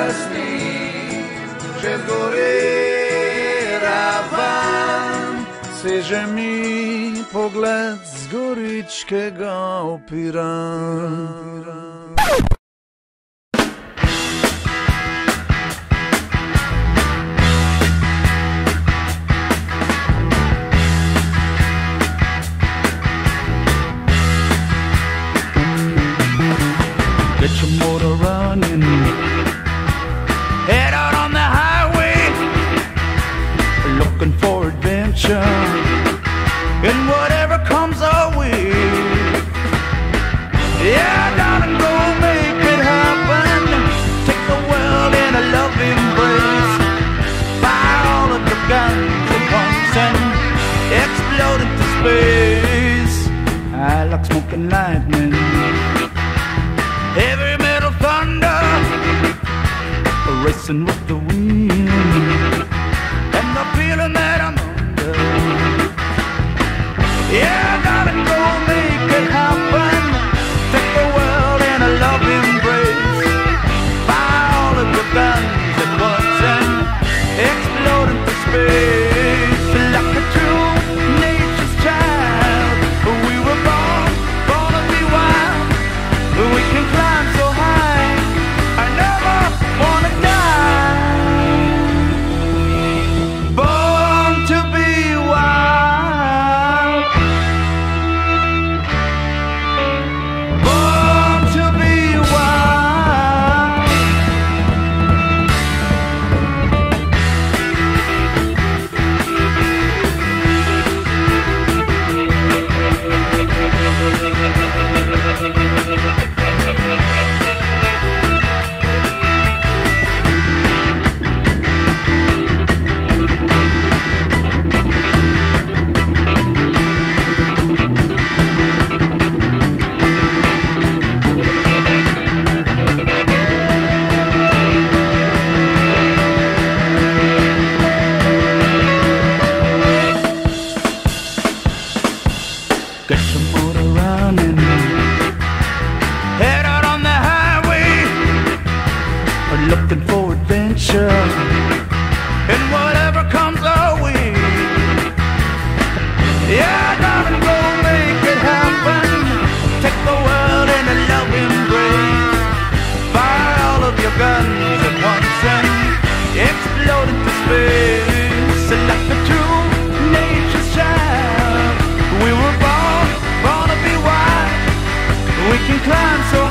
jasný, že z góry rávam si, že mi pogled z goričkega opira. Get your motor running, head out on the highway, looking for adventure, and whatever comes our way. Yeah, darling, go make it happen. Take the world in a love embrace. Fire all of your guns at once and explode into space. I like smoking lightning, heavy metal thunder, racing with the wind, and the feeling that I'm under. Yeah, darling, go make it happen. Take the world in a love embrace. Fire all of your guns at once and explode into space. Like a true nature's child, we were born to be wild. We can climb so high, I never wanna die. Born to be wild, born to be wild. Get your motor running, head out on the highway, looking for adventure, and whatever comes our way. Yeah, darling, go make it happen. Take the world in a love embrace. Fire all of your guns at once and explode into space. Like a true nature's child, we were born to be wild. We can climb so